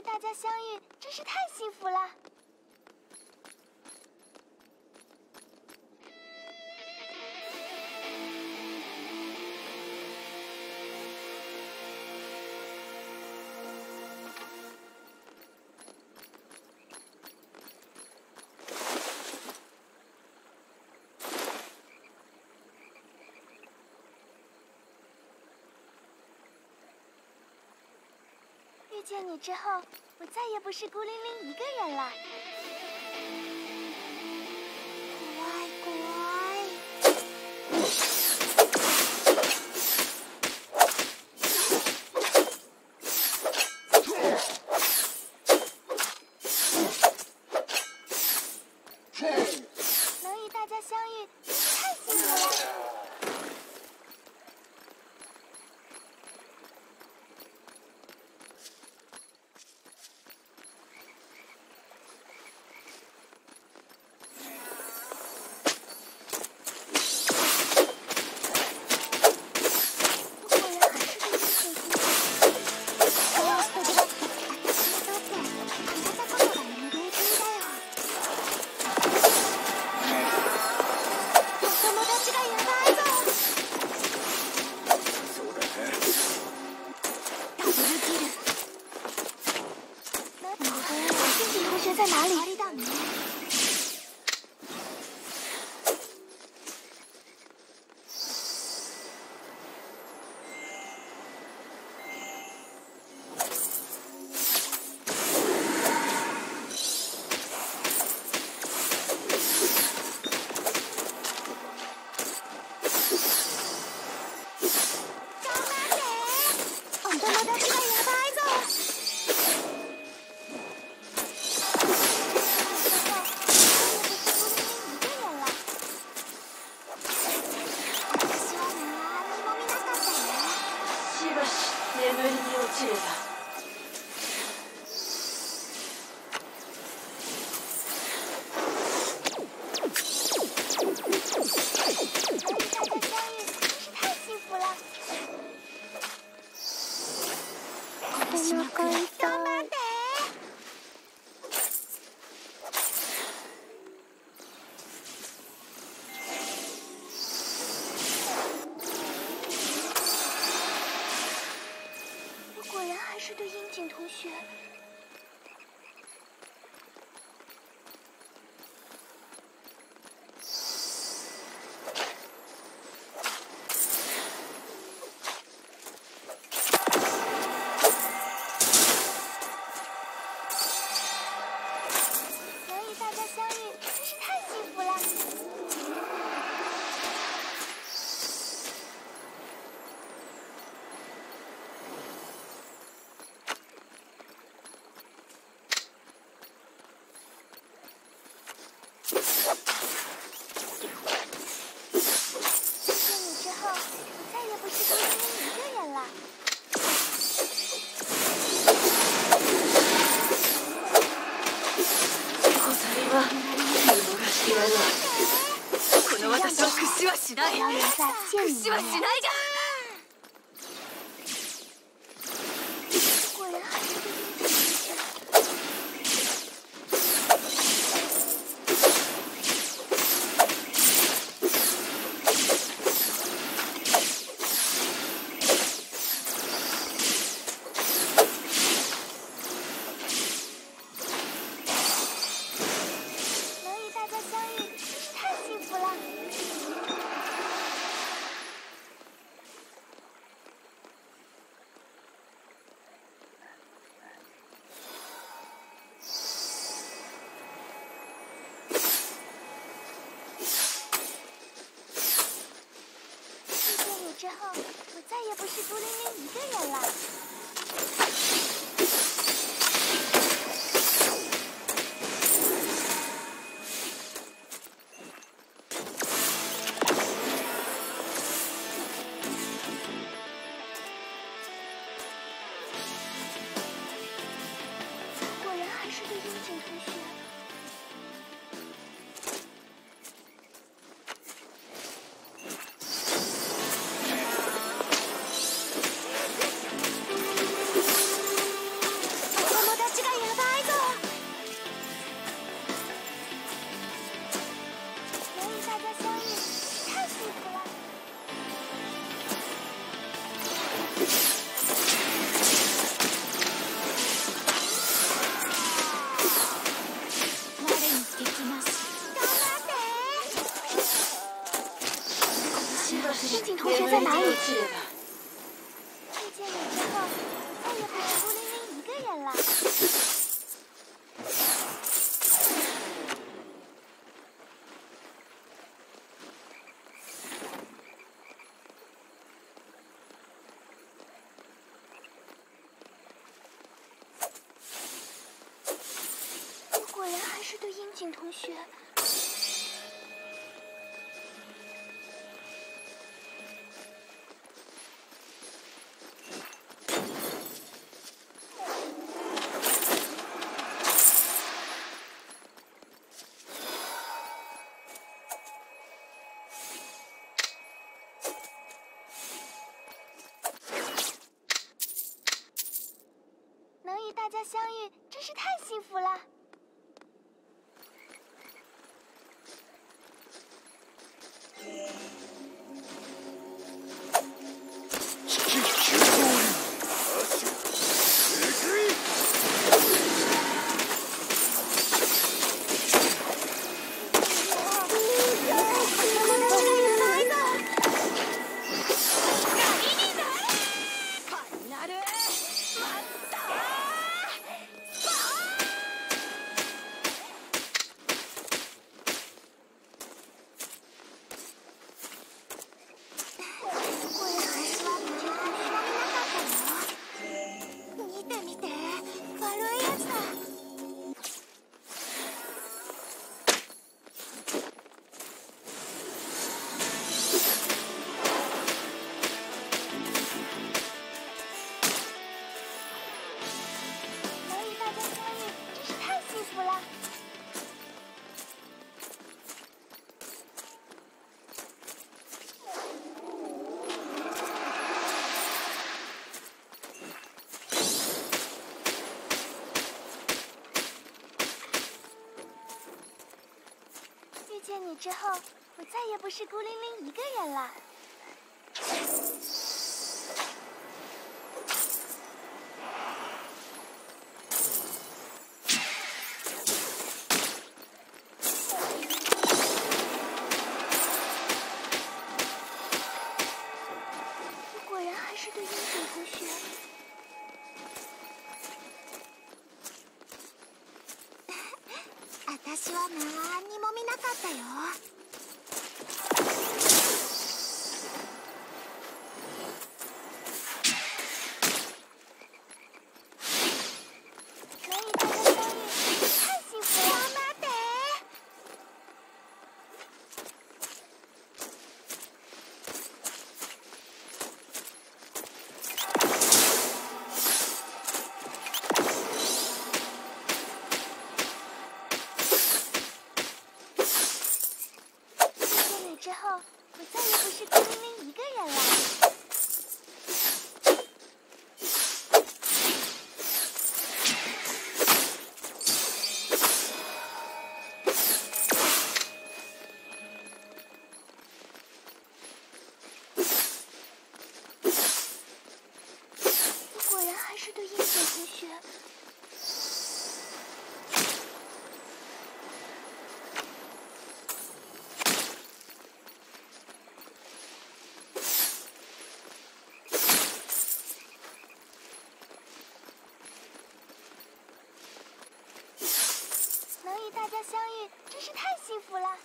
大家相遇真是太幸福了。遇见你之后，我再也不是孤零零一个人了。乖乖。能与大家相遇，太幸福了。在哪里？是对樱井同学。能与大家相遇，真是太幸福了。 この私を屈死はしない。屈死はしないが。之后，我再也不是孤零零一个人了。果然还是个樱井同学。 樱井同学在哪里？遇见你之后，我再也不是孤零零一个人了。我果然还是对樱井同学。 能与大家相遇，真是太幸福了。遇见你之后，我再也不是孤零零一个人了。我果然还是对樱井同学。 私は何にも見なかったよ。能与大家相遇，太幸福了！待って。之后，我再也不是孤零零一个人了。我果然还是对樱井同学。 能与大家相遇，真是太幸福了。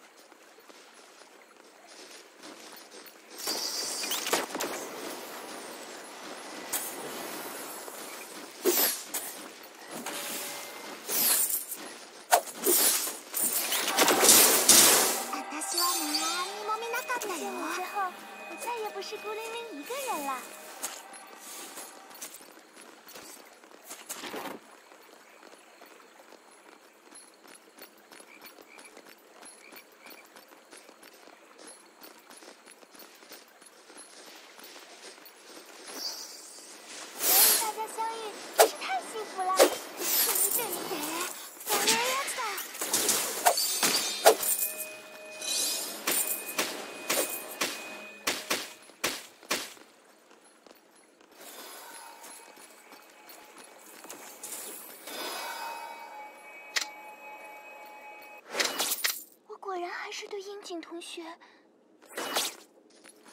私は何にも見なかったよ。见你之后，我再也不是孤零零一个人了。 果然还是对樱井同学。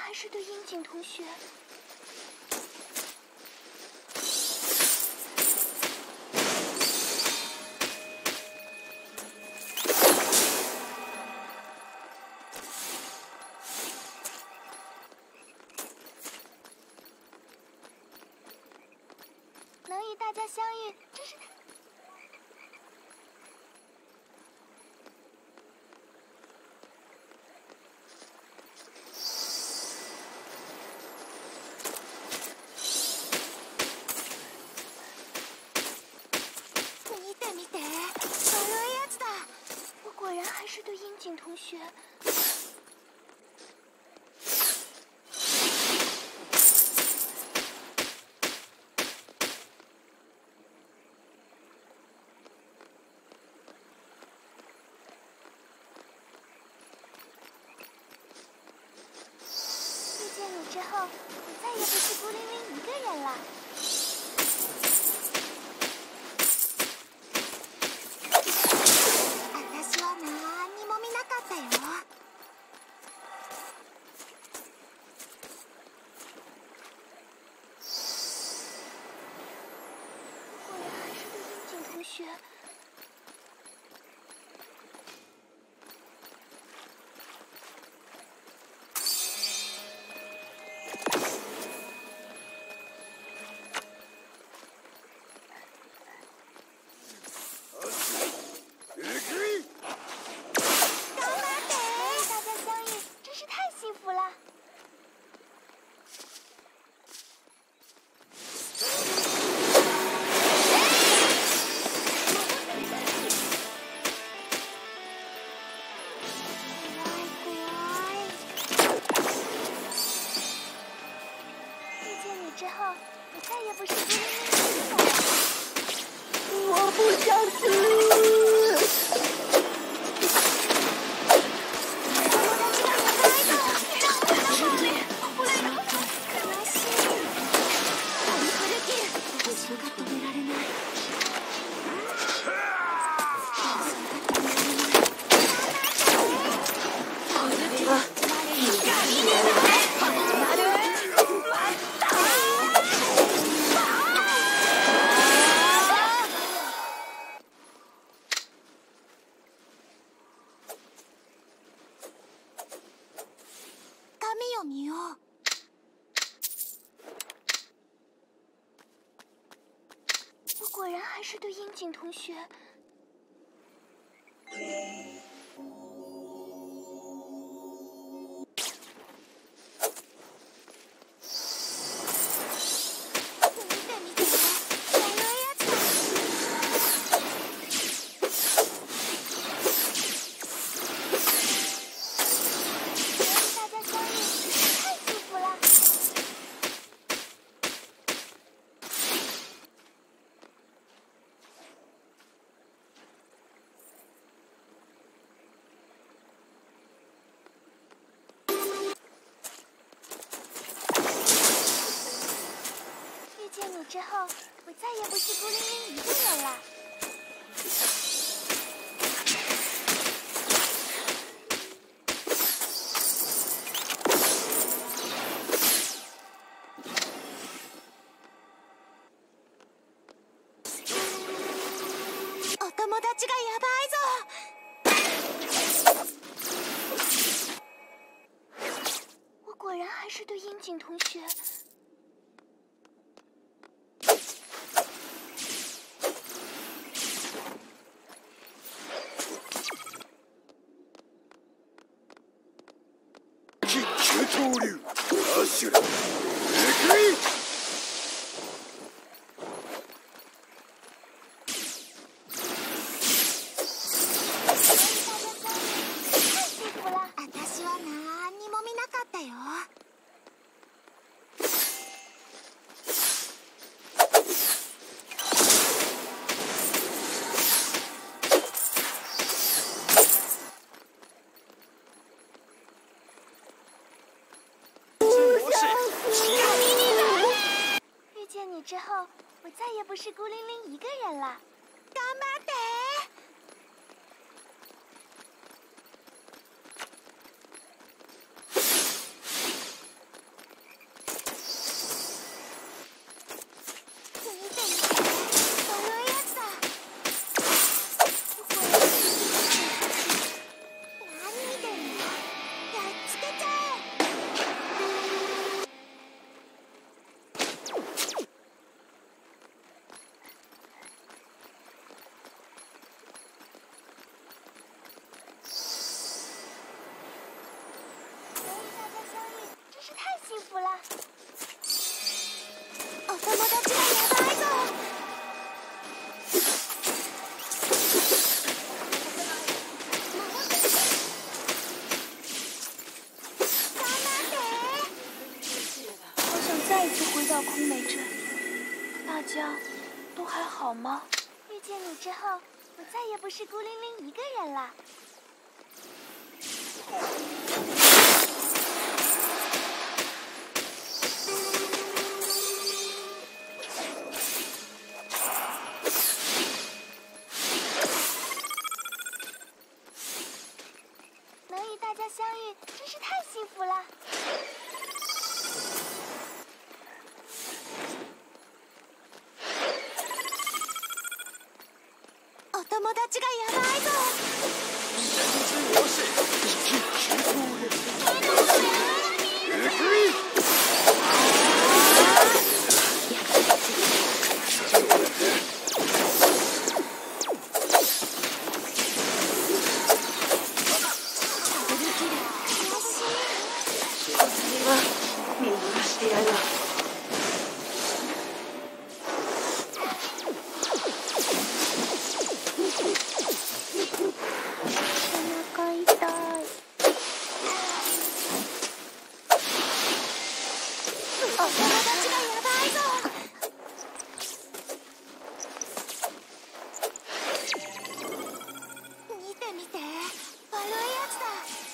还是对樱井同学。能与大家相遇，真是太……我果然还是对樱井同学。遇见你之后，我再也不是孤零零一个人了。私は何も見なかったよ。果然还是对樱井同学。之后，我再也不是孤零零一个人了。我不想死。紙を見よう。我果然还是对樱井同学。遇见你之后，我再也不是孤零零一个人了。お友達がやばいぞ。我果然还是对樱井同学。 恐竜アシュラえぐい。 私は何にも見なかったよ。遇见你之后，我再也不是孤零零一个人了。頑張って。 啦。お友達がやばいぞ。好想再一次回到空美镇，大家都还好吗？遇见你之后，我再也不是孤零零一个人了。能与大家相遇，真是太幸福了。お友達がやばいぞ。 我是一击直突的。 見逃してやるわ。 お腹痛い。お友達がやばいぞ。見て見て、悪いやつだ。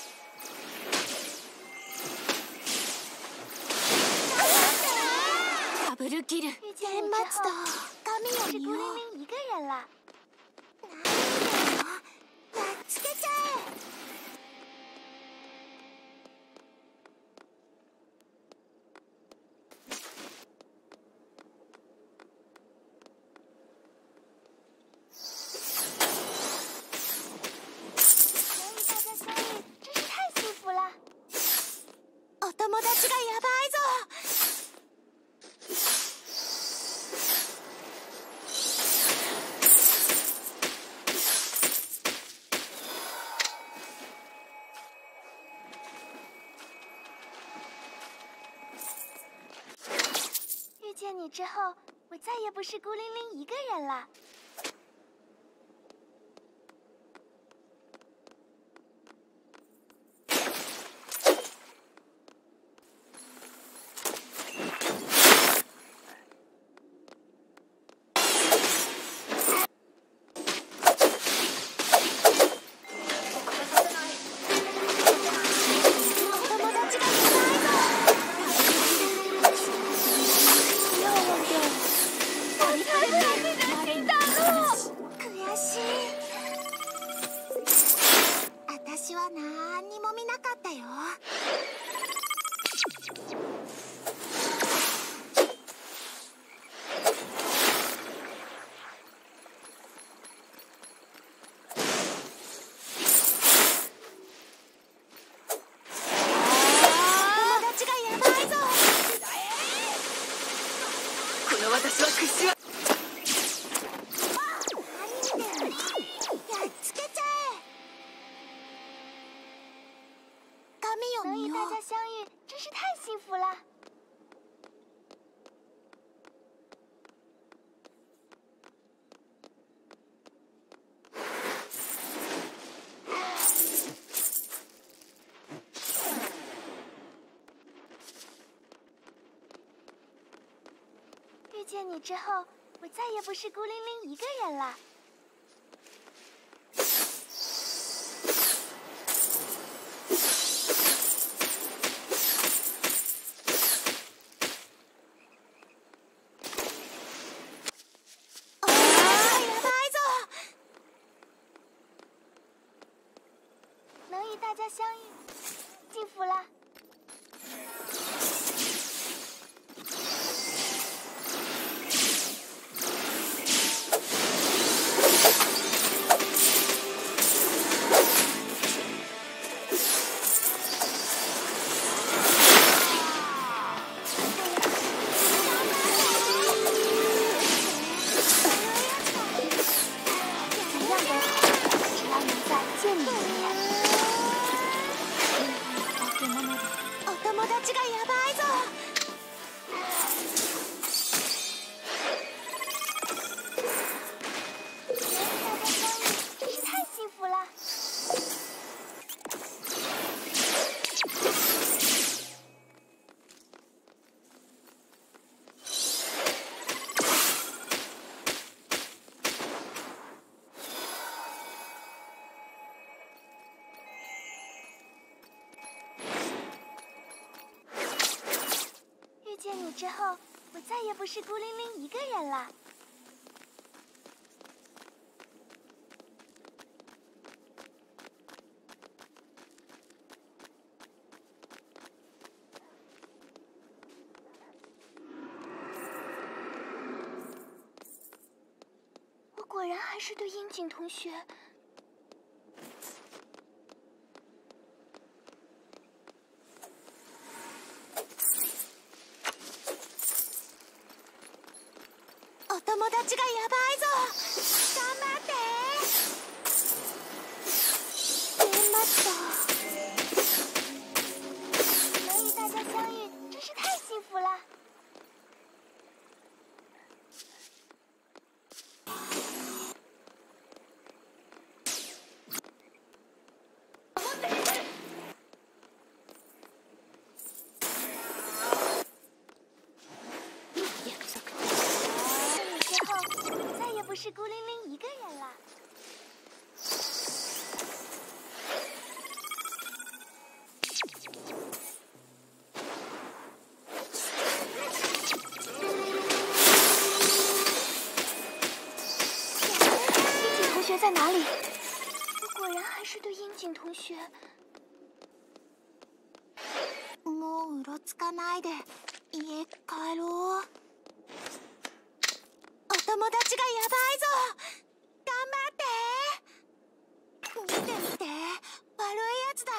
ダブルキル。 天末だ。神を見よう。孤零零一个人了。何言ってんの？やっつけちゃえ。能与大家相遇，真是太幸福了。お友達がやばいぞ。遇见你之后，我再也不是孤零零一个人了。私は何にも見なかったよ。友達がやばいぞ。 この私は屈しは。 何見てんの？やっつけちゃえ。神を見よう。能与大家相遇，真是太幸福了。遇见你之后，我再也不是孤零零一个人了。やばいぞ！能与大家相遇，幸福了。お友達が你之后，我再也不是孤零零一个人了。我果然还是对樱井同学。お友達がやばいぞ。頑張って。天待った。能与大家相遇，真是太幸福了。不是孤零零一个人了。樱井同学在哪里？我果然还是对樱井同学。もううろつかないで家帰ろう。お友達がやばいぞ。頑張って。見て見て、悪いやつだ。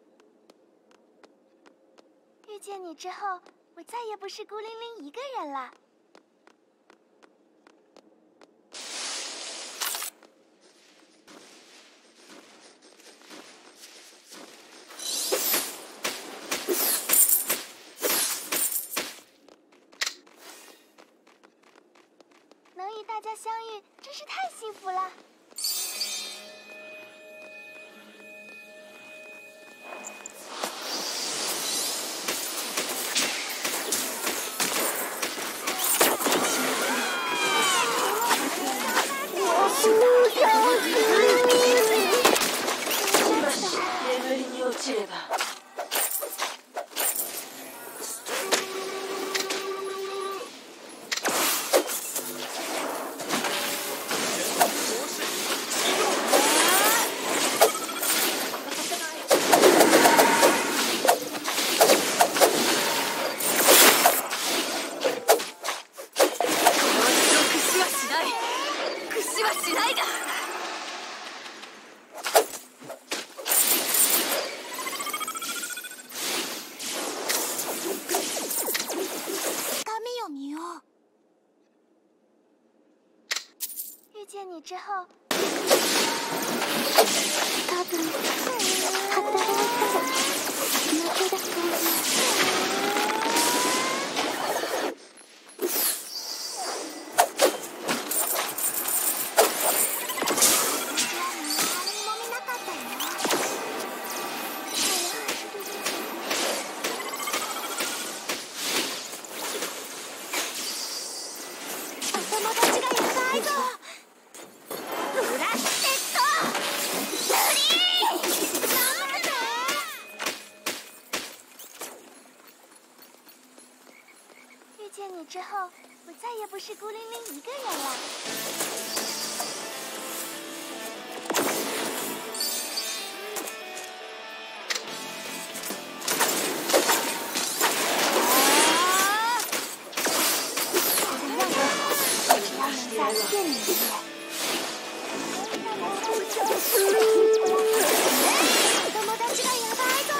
遇见你之后，我再也不是孤零零一个人了。能与大家相遇，真是太幸福了。 眠りに落ちれば。 遇见你之后，多分働いたら負けだと思う。遇见你之后，我再也不是孤零零一个人了。我的样子好，只要能在见你一面。友達がやばいぞ。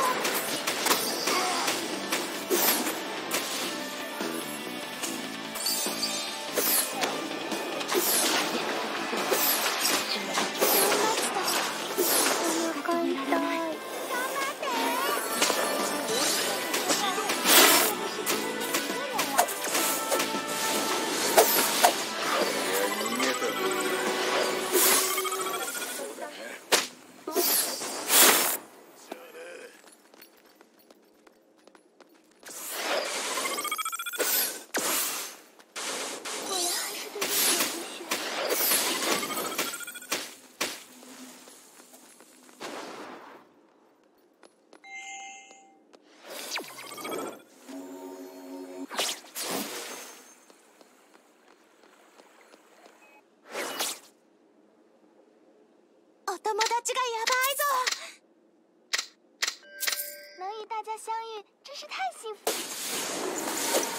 ちがやばいぞ！能与大家相遇，真是太幸福。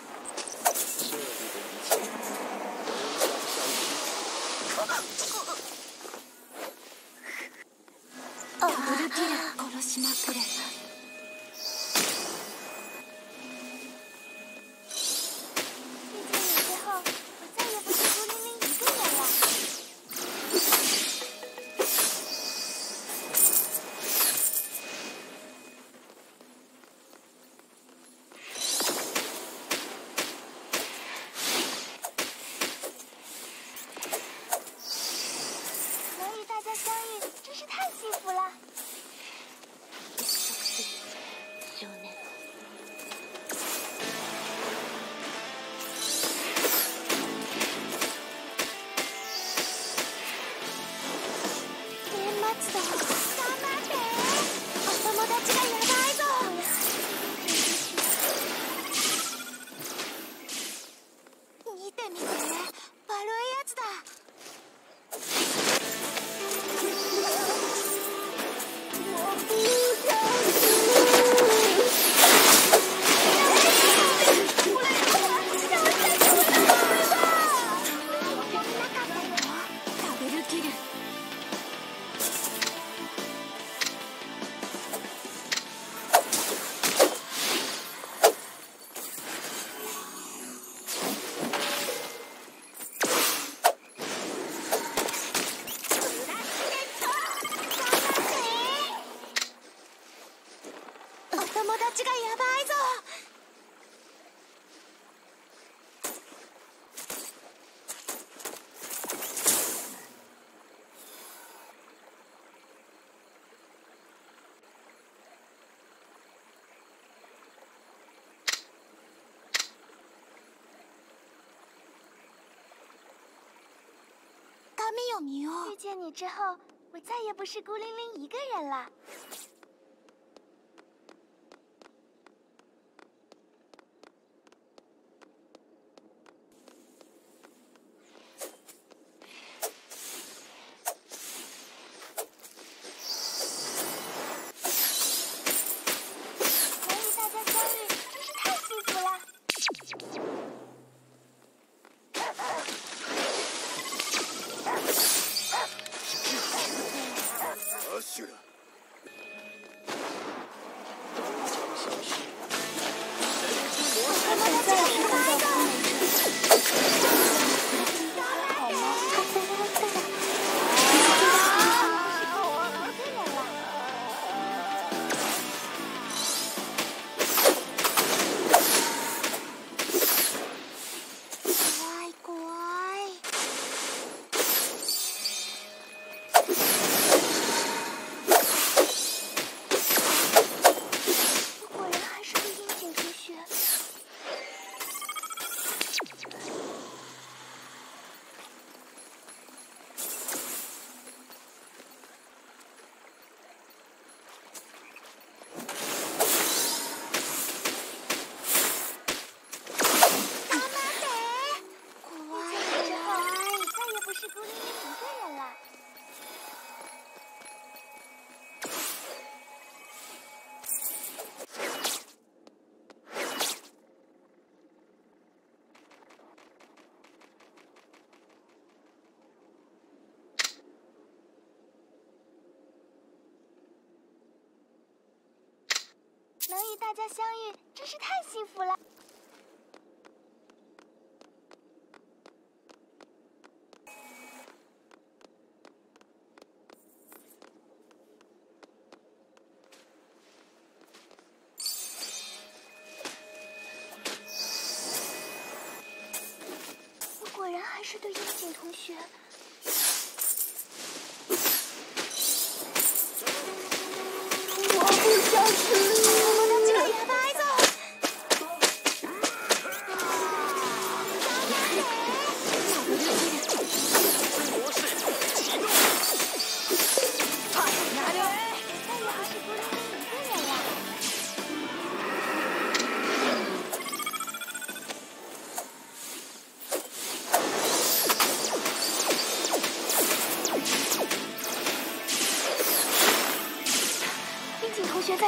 ダブルキル殺しまくれ。 遇见你之后，我再也不是孤零零一个人了。能与大家相遇，真是太幸福了。 少年。 年末だ。頑張って。お友達がやばいぞ。見てみて、悪いやつだ。 ダブルキル。 お友達がやばいぞ。 紙を見よう。 遇见你之后，我再也不是孤零零一个人了。能与大家相遇，真是太幸福了。 アシュラ。 怖い怖い。果然还是个樱井同学。遇见你之后，我再也不是孤零零一个人了。能与大家相遇，真是太幸福了。果然还是对樱井同学。我不想死。友達がやばいぞ。 模式启动。 再也不是孤零零一个人了。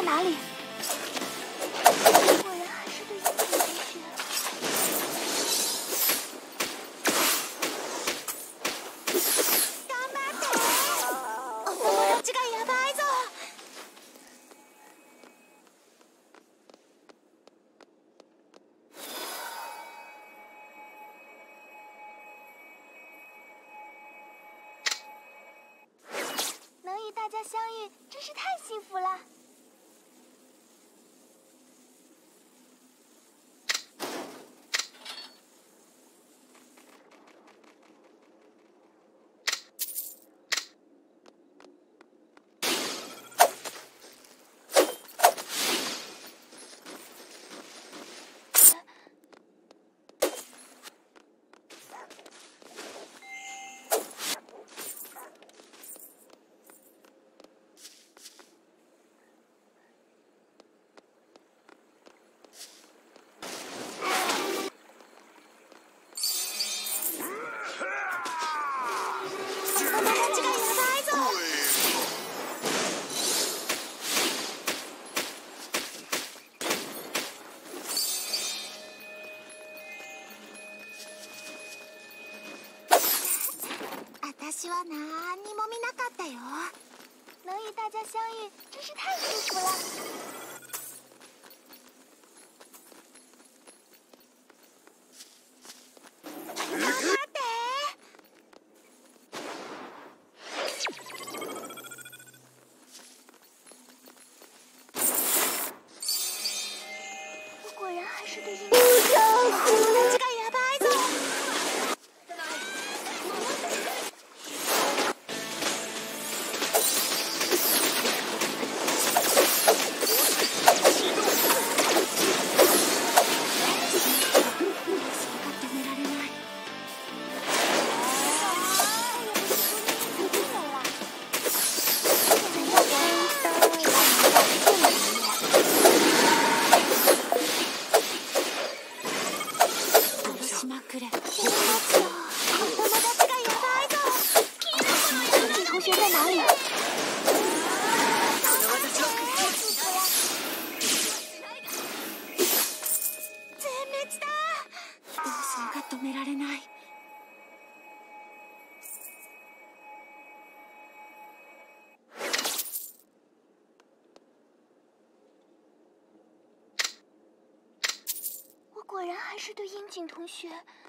哪里？果然还是对英俊同学。頑張って！お友達がやばいぞ！能与大家相遇，真是太幸福了。私は何にも見なかったよ。能与大家相遇，真是太幸福了。頑張って！我果然还是对英雄。友達がやばいぞ！同学在哪里？全滅だ！動線が止められない。我果然还是对樱井同学。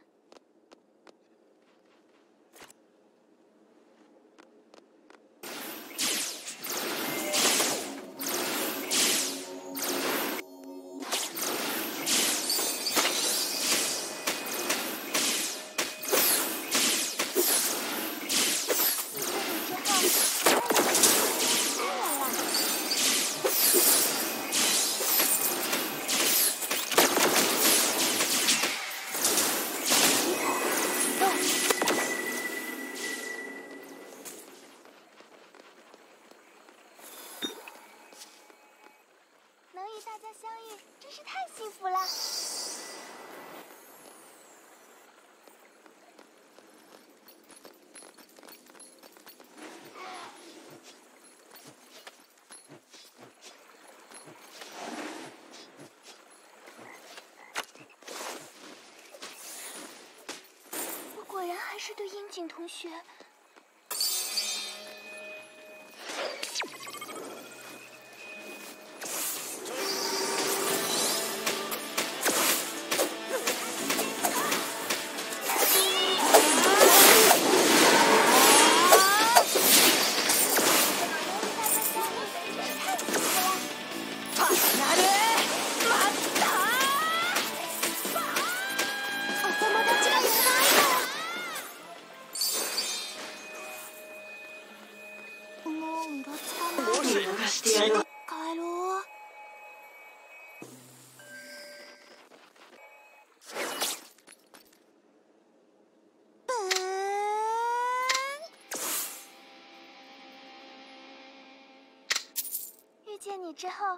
能与大家相遇，真是太幸福了。我果然还是对樱井同学。帰ろう。ブーン。遇见你之后。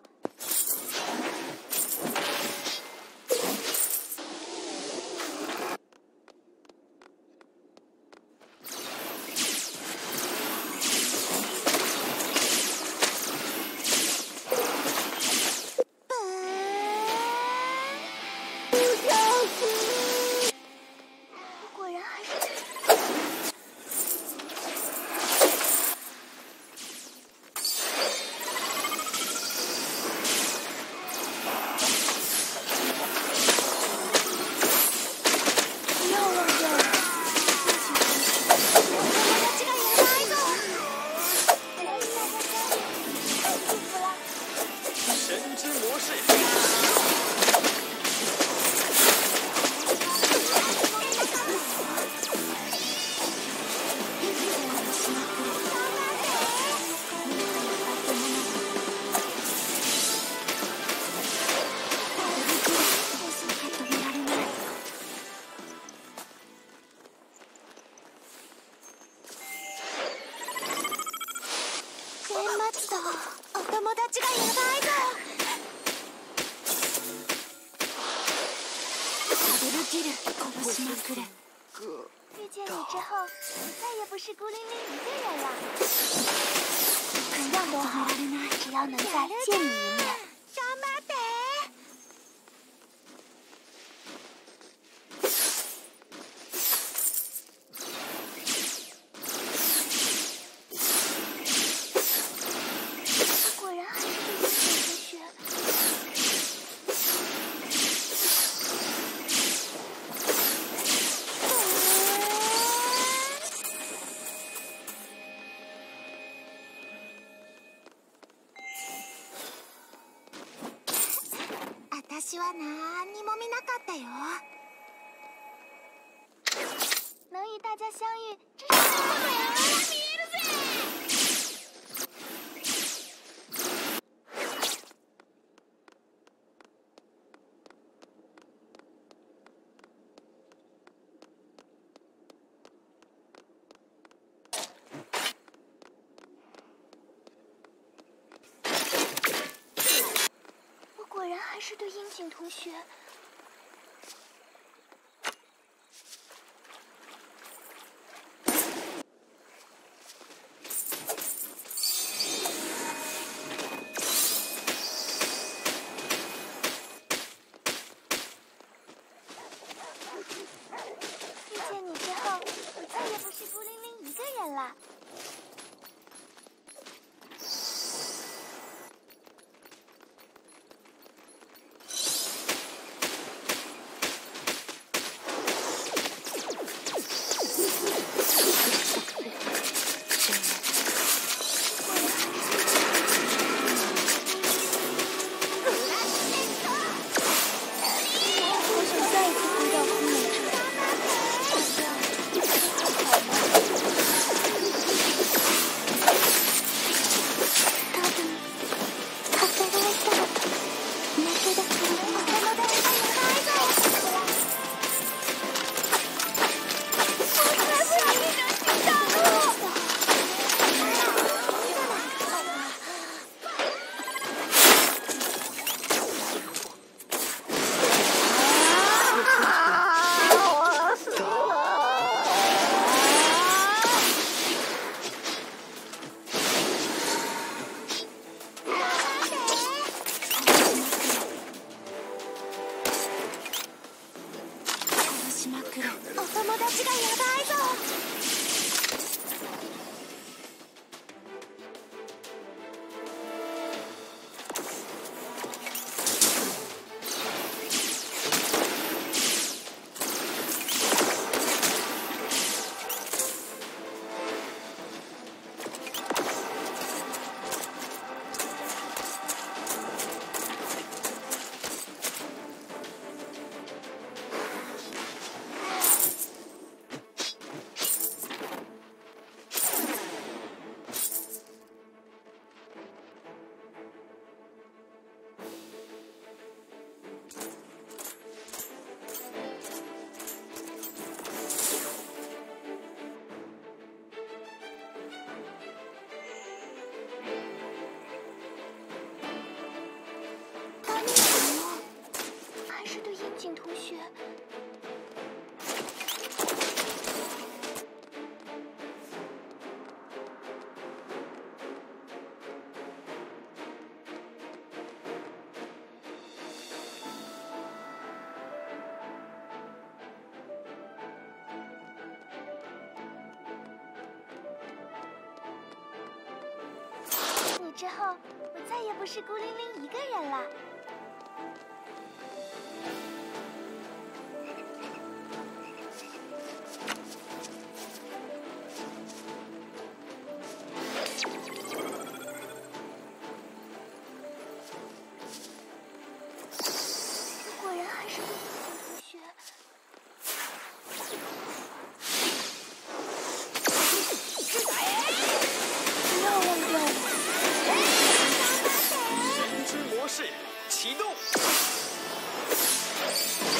遇见你之后，我再也不是孤零零一个人了。怎样都好，只要能再见你一面。果然还是对英雄同学。私は何にも見なかったよ。能与大家相遇，真是太好了！見えるぜ！我果然还是对樱井同学。遇见你之后，我再也不是孤零零一个人了。同学。你之后，我再也不是孤零零一个人了。 起動。